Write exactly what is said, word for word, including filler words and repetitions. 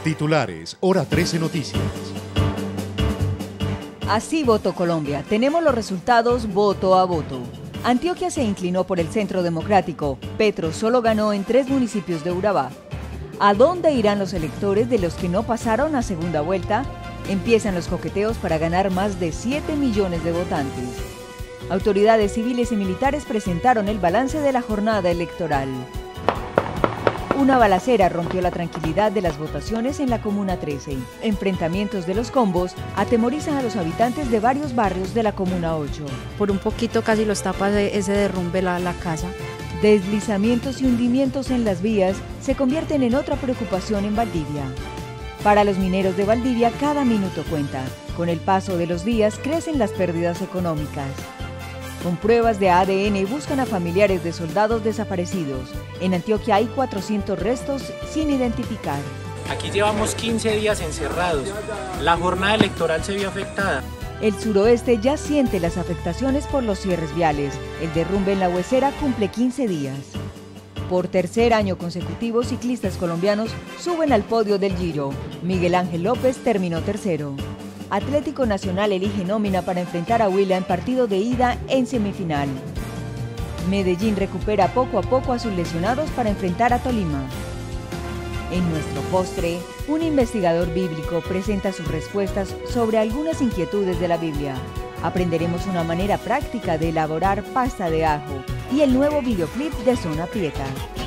Titulares, Hora trece Noticias. Así votó Colombia. Tenemos los resultados voto a voto. Antioquia se inclinó por el Centro Democrático. Petro solo ganó en tres municipios de Urabá. ¿A dónde irán los electores de los que no pasaron a segunda vuelta? Empiezan los coqueteos para ganar más de siete millones de votantes. Autoridades civiles y militares presentaron el balance de la jornada electoral. Una balacera rompió la tranquilidad de las votaciones en la Comuna trece. Enfrentamientos de los combos atemorizan a los habitantes de varios barrios de la Comuna ocho. Por un poquito casi los tapa de ese derrumbe la, la casa. Deslizamientos y hundimientos en las vías se convierten en otra preocupación en Valdivia. Para los mineros de Valdivia, cada minuto cuenta. Con el paso de los días crecen las pérdidas económicas. Con pruebas de A D N buscan a familiares de soldados desaparecidos. En Antioquia hay cuatrocientos restos sin identificar. Aquí llevamos quince días encerrados. La jornada electoral se vio afectada. El suroeste ya siente las afectaciones por los cierres viales. El derrumbe en la Huesera cumple quince días. Por tercer año consecutivo, ciclistas colombianos suben al podio del Giro. Miguel Ángel López terminó tercero. Atlético Nacional elige nómina para enfrentar a Huila en partido de ida en semifinal. Medellín recupera poco a poco a sus lesionados para enfrentar a Tolima. En nuestro postre, un investigador bíblico presenta sus respuestas sobre algunas inquietudes de la Biblia. Aprenderemos una manera práctica de elaborar pasta de ajo y el nuevo videoclip de Zona Prieta.